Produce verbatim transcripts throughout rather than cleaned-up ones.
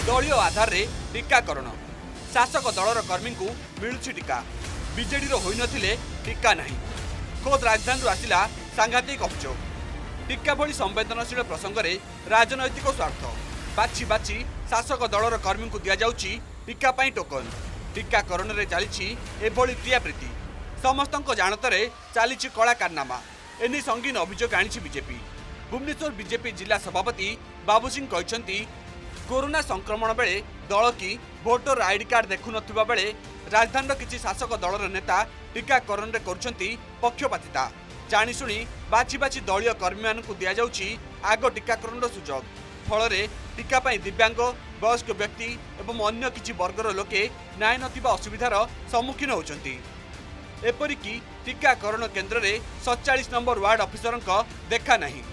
दलीय आधार रे टीकाकरण शासक दलर कर्मी को मिलुछि टीका बीजेडी रो होई नथिले टीका नहीं खोद राजधानी आसिला सांघातिक अभियोग टीका भली संवेदनशील प्रसंग में राजनैतिक स्वार्थ बाछि बाछि शासक दलर कर्मी को दि जाउछि टीका पाई टोकन टीकाकरण रे चली एभली क्रियाप्रीति समस्त जानतरे चली कला कारनामा एने संगीन अभियोग आनी बीजेपी भुवनेश्वर बीजेपी जिला सभापति बाबू सिंह कहते कोरोना संक्रमण बेले दल की भोटर आईडी कार्ड देखु नथिबा बेले राजधानी किसी शासक दलर नेता टीकाकरण कर पक्षपातिता जाशुणी बाछि बाछि दलीय कर्मी मान दि जाउछि आग टीकाकरण सुजोग फल टीका पाई दिव्यांग वयस्क व्यक्ति एवं अन्य किछि वर्गर लोके नाय नथिबा असुविधार सम्मुखीन होउछन्ति एपरिकी टीकाकरण केन्द्र में सैंतालीस नंबर वार्ड ऑफिसर देखा नहीं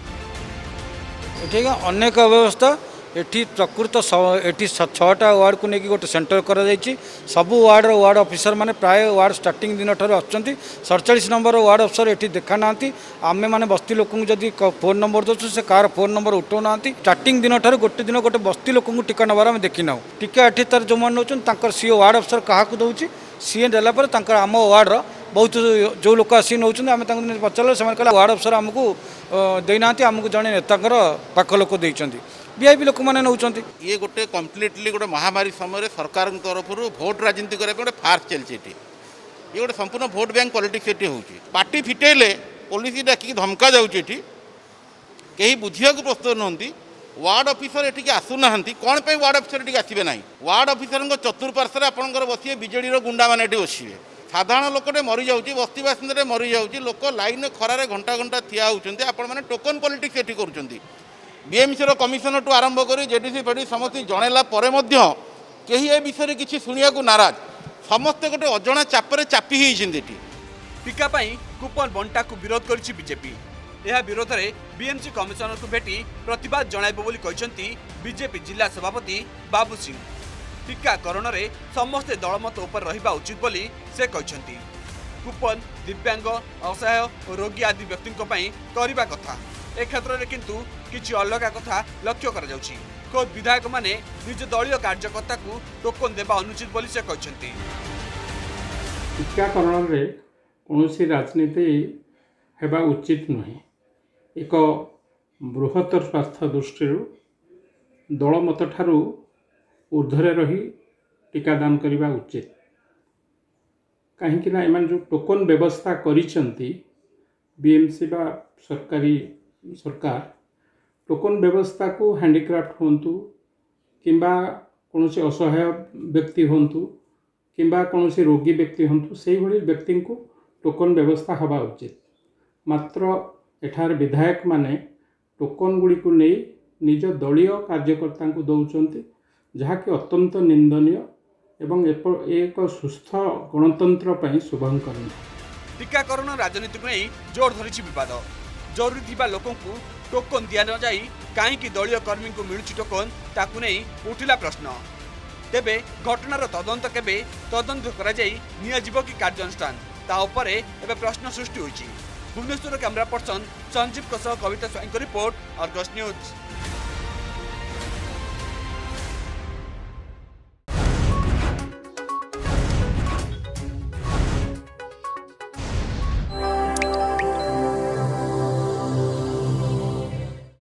अनेक व्यवस्था एठी प्रकृत एठी छटा वार्ड को लेकिन गोटे सेंटर करा जायछि सबु वार्ड वार्ड ऑफिसर माने प्राय वार्ड स्टार्टिंग दिन ठार आछंती सैंतालीस नंबर वार्ड ऑफिसर एठी देखा नांती आमे माने बस्ती लोक को जदी फोन नंबर दोछु से कार फोन नंबर उठो नांती स्टार्टिंग दिन ठार गोटे दिन गोटे बस्ती लोक को टीका नबार हम देखि नाउ टीका एठी तर जो मान नउछन तांकर सीओ वार्ड ऑफिसर काहा को दउछि सीए देला पर तांकर आम वार्ड रो बहुत जो लोक आसी नौकरी आम पचार से वार्ड अफसर आमको देना आमको जड़े नेता पाख लोक देती वीआईपी लोक मैंने नौ ये गोटे कम्प्लीटली गोटे महामारी समय सरकार तरफ भोट राजनीति करने गोटे फार्स चलती ये गोटे संपूर्ण भोट बैंक पॉलिटिक्स ये हूँ पार्टी फिटेले पुलिस डाक धमका जाऊँगी कहीं बुझा प्रस्तुत नुहति वार्ड ऑफिसर एटिक आसुना कौन पे वार्ड ऑफिसर एटिक आसबे ना वार्ड ऑफिसर चतुर्पार्श्वे आपंकर बसवे बीजेडी गुंडा मैंने बसवे साधारण लोकटे मरी जाऊँगी बस्ती बासिंदे मरी जाऊँगी लोक लाइन खरारे घंटा घंटा ठिया होती आपण मैंने टोकन पॉलिटिक्स एटी कर बीएमसी कमिशनर टू आरंभ कर जेडीसी फेडी समस्त जनला कहीं ए विषय किसी शुणा को नाराज समस्ते गोटे अजणा चापरे चापी होती टीका कूपन बंटा को विरोध करिछि बीजेपी यह विरोध में बीएमसी कमिशनर को भेटी प्रतिवाद जणाइबो बोली कहछन्ती बीजेपी जिला सभापति बाबू सिंह टीकाकरण में समस्ते दलमत उपर रहिबा उचित बोली से कहछन्ती कूपन दिव्यांग असहाय और रोगी आदि व्यक्ति करने कथा ए क्षेत्र में किंतु किछि अलग कथा लक्ष्य करा जाउछि खुद विधायक माने निज दलीय कार्यकर्ता को टोकन देबा अनुचित बोली से कहछन्ती टीकाकरण रे कोनोसी राजनीति हेबा उचित नुहे एक बृहत्तर स्वास्थ्य दृष्टि दलमत ठारू ऊर्धरे रही टीकादान करने उचित कहीं एम जो टोकन व्यवस्था करिसेंती बीएमसी बा सरकारी सरकार टोकन व्यवस्था को हैंडीक्राफ्ट होंतु किंबा कौनसी असहाय व्यक्ति होंतु किंबा कौनसी रोगी व्यक्ति होंतु से भली व्यक्ति को टोकन व्यवस्था हवा उचित मात्र एठार विधायक माने टोकन गुड़ी को नहीं निज दलीय कार्यकर्ता को दौरान जहाँकि अत्यंत निंदनीय एवं एक सुस्थ गणतंत्र पर शुभंकर टीकाकरण राजनीति को नहीं जोर धरी विवाद जरूरी थिबा लोकों को टोकन दिया न जाई कहीं दलीय कर्मी को मिलुछि टोकन ताकु नहीं उठिला प्रश्न तेबे घटनार तदंत केबे तदंत करा जाई निया जीव की कार्यानुष्ठान ता उपरे एबे प्रश्न सृष्टि होइछि भुवनेश्वर कैमरा पर्सन संजीव कस Kavita Swain report Argus news.